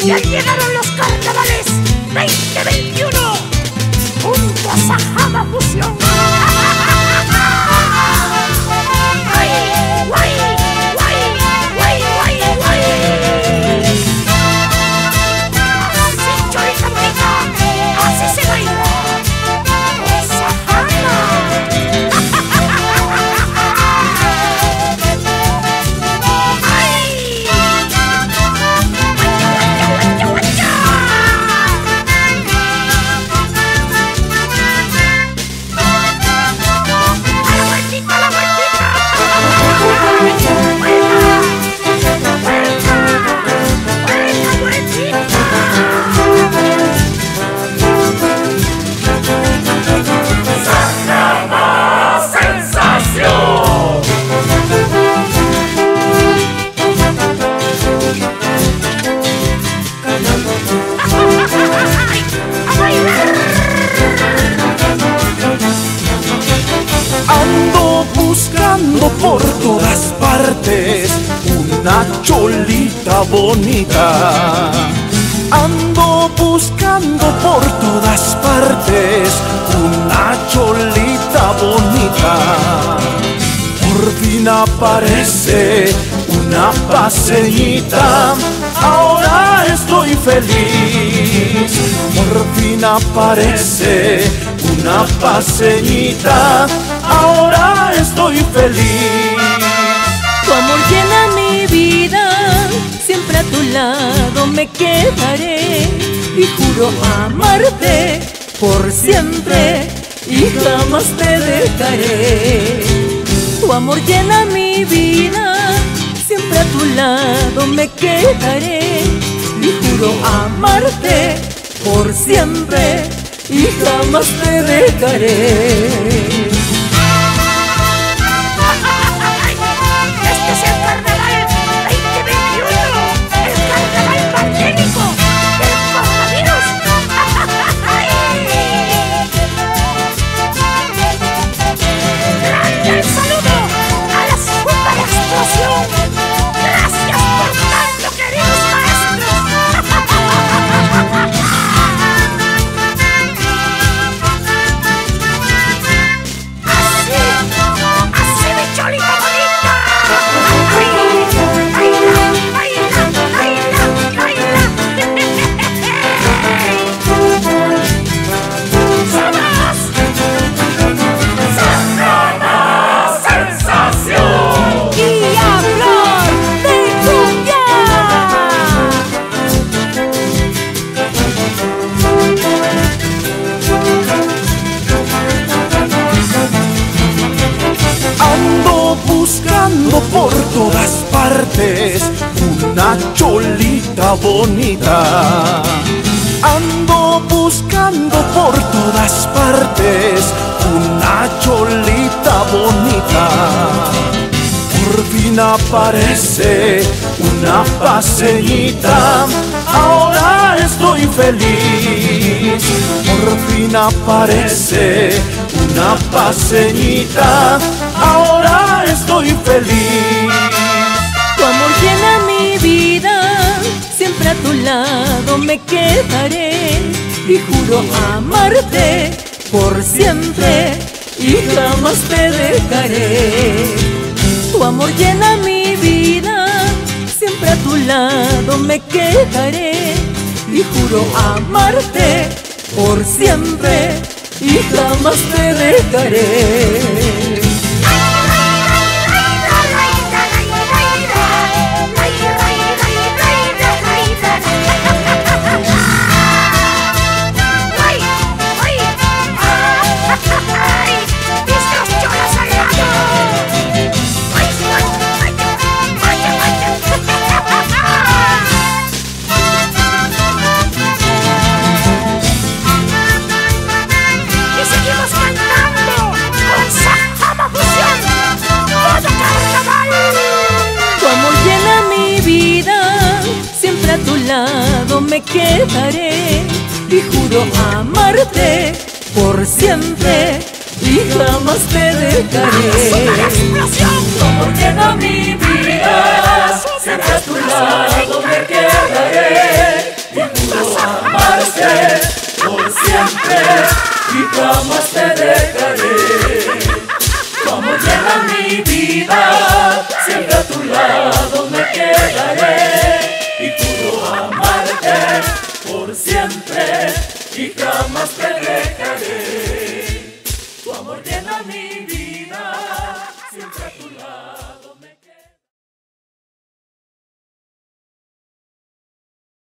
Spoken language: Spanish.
Ya llegaron los carnavales 2021 junto a Sajama Fusión. Ando buscando por todas partes una cholita bonita. Ando buscando por todas partes una cholita bonita. Por fin aparece una paseñita, ahora estoy feliz. Por fin aparece una paseñita, ahora estoy feliz. Tu amor llena mi vida, siempre a tu lado me quedaré y juro amarte por siempre y jamás te dejaré. Tu amor llena mi vida, siempre a tu lado me quedaré y juro amarte por siempre y jamás te dejaré. Buscando por todas partes una cholita bonita. Ando buscando por todas partes una cholita bonita. Por fin aparece una paseñita, ahora estoy feliz. Por fin aparece una paseñita, ahora estoy feliz. Tu amor llena mi vida, siempre a tu lado me quedaré y juro amarte por siempre y jamás te dejaré. Tu amor llena mi vida, siempre a tu lado me quedaré y juro amarte por siempre y jamás te dejaré. A tu lado me quedaré y juro amarte por siempre y jamás te dejaré. Tu amor llena mi vida, siempre a tu lado me quedaré y jamás te dejaré. Tu amor llena mi vida, siempre a tu lado me quedaré. Y juro amarte por siempre y jamás te dejaré. Tu amor llena mi vida.